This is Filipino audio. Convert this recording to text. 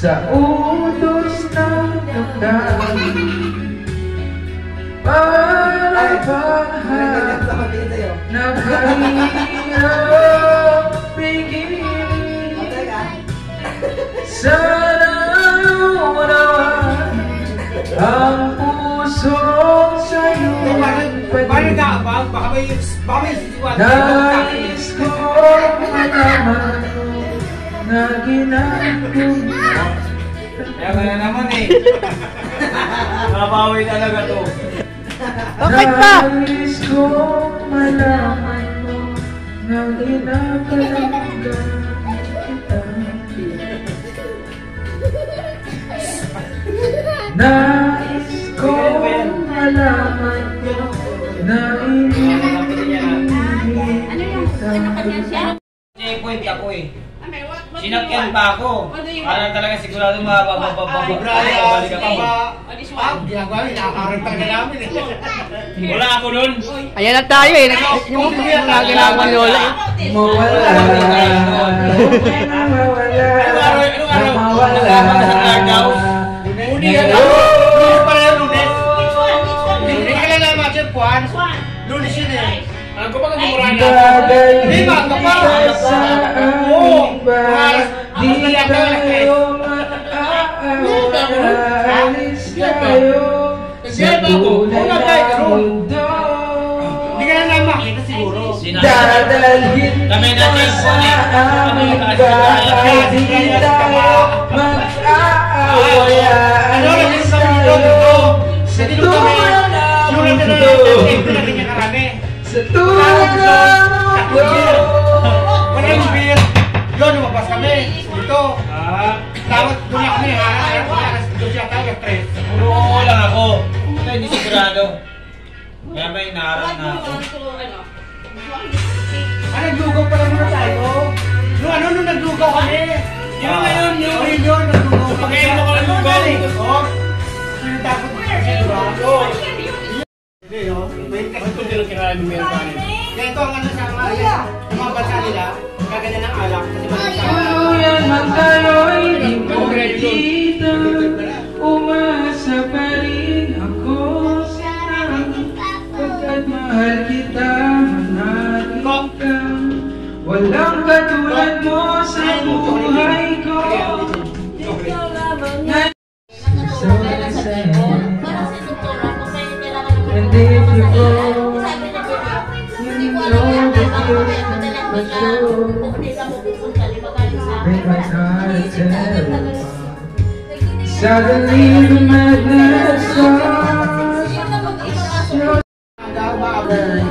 sa utos ng damdamin. Para bang nakahirap pigilin. Sana unawan ang puso sa'yo. Nais ko malaman na ginagawa. Kaya ka na naman eh. Mabawi talaga to. Bakit pa? Nais ko malaman mo na ginagawa kita. Nais ko malaman mo na Checkpoint ako eh. Sinakyan pa ako. Parang talaga sigurado mabababababalik ka pa. Ginagawa niya, nakakarang talaga namin eh. Wala ako nun. Ayan na tayo eh. Yung mga ginagawa ni Lola eh. mawala. Hindi ka pala Lunes. Hindi ka lang naman siya, Juan. Lunes yun eh. Ako pa kamumurahan na. Hindi ba? Ako pa. Oo. Di tayo maaalis tayo sa tunay na mundo. Hindi ka lang naman makita siguro. Dadalhin mo sa aming bahay. Di tayo mag-aalis tayo sa tunay na mundo. Sa tunay na mundo. Walang beer. Yun, lumabas kami. Dito. Tawag doon kami ha. Doon siya tayo, tres. Puro lang ako. Hindi sigurado. Kaya may naharap na ako. Naglugaw pala muna tayo. Nung naglugaw kami. Yun ngayon, yun, naglugaw kami. Pagkain mo ka naglugaw. Sino dapat siya, diba? Hindi, no? Wait, kasi kung dito kinala ni Mel Kanin. Kaya ito ang ano sa mga bansa nila, kaganyan ng alak. Tuluyan man tayo'y di mo nakita. Umasa pa rin ako sa'yo. Pagkat mahal kita, hanapin ka. Walang katulad mo sa buhay ko. So sa'yo. And if you go, you know that you're for sure. Break my heart and tear it apart. Suddenly the madness starts.